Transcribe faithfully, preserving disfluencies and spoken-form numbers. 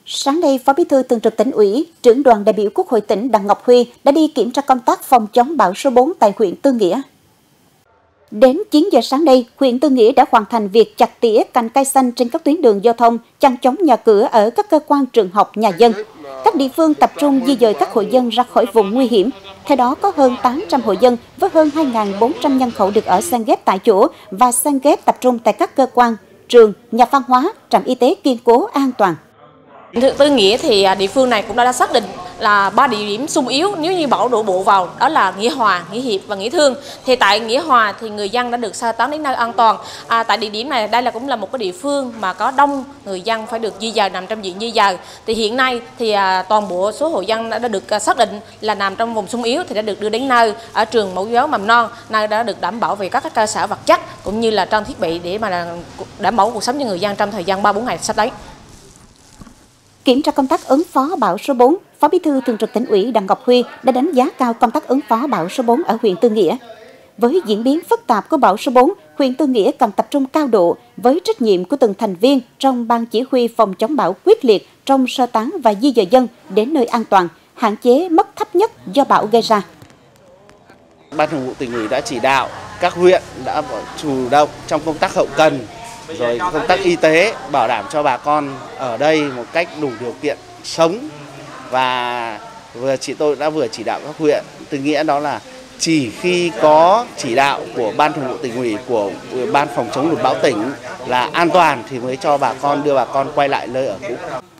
Sáng nay, Phó Bí thư Thường trực Tỉnh ủy, trưởng đoàn đại biểu Quốc hội tỉnh Đặng Ngọc Huy đã đi kiểm tra công tác phòng chống bão số bốn tại huyện Tư Nghĩa. Đến chín giờ sáng nay, huyện Tư Nghĩa đã hoàn thành việc chặt tỉa cành cây xanh trên các tuyến đường giao thông, chằng chống nhà cửa ở các cơ quan, trường học, nhà dân. Các địa phương tập trung di dời các hộ dân ra khỏi vùng nguy hiểm. Theo đó, có hơn tám trăm hộ dân với hơn hai nghìn bốn trăm nhân khẩu được ở san ghép tại chỗ và san ghép tập trung tại các cơ quan, trường, nhà văn hóa, trạm y tế kiên cố, an toàn. Tư Nghĩa thì địa phương này cũng đã xác định là ba địa điểm xung yếu nếu như bão đổ bộ vào, đó là Nghĩa Hòa, Nghĩa Hiệp và Nghĩa Thương. Thì tại Nghĩa Hòa thì người dân đã được sơ tán đến nơi an toàn. À, tại địa điểm này đây là cũng là một cái địa phương mà có đông người dân phải được di dời, nằm trong diện di dời. Thì hiện nay thì à, toàn bộ số hộ dân đã, đã được à, xác định là nằm trong vùng xung yếu thì đã được đưa đến nơi ở trường mẫu giáo mầm non, nơi đã được đảm bảo về các, các cơ sở vật chất cũng như là trang thiết bị để mà đảm bảo cuộc sống cho người dân trong thời gian ba bốn ngày sắp tới. Kiểm tra công tác ứng phó bão số bốn, Phó Bí thư Thường trực Tỉnh ủy Đặng Ngọc Huy đã đánh giá cao công tác ứng phó bão số bốn ở huyện Tư Nghĩa. Với diễn biến phức tạp của bão số bốn, huyện Tư Nghĩa cần tập trung cao độ với trách nhiệm của từng thành viên trong ban chỉ huy phòng chống bão quyết liệt trong sơ tán và di dời dân đến nơi an toàn, hạn chế mất thấp nhất do bão gây ra. Ban Thường vụ Tỉnh ủy đã chỉ đạo các huyện đã chủ động trong công tác hậu cần, rồi công tác y tế, bảo đảm cho bà con ở đây một cách đủ điều kiện sống. Và vừa chị tôi đã vừa chỉ đạo các huyện Tư Nghĩa, đó là chỉ khi có chỉ đạo của Ban Thường vụ Tỉnh ủy, của Ban phòng chống lụt bão tỉnh là an toàn thì mới cho bà con đưa bà con quay lại nơi ở cũ.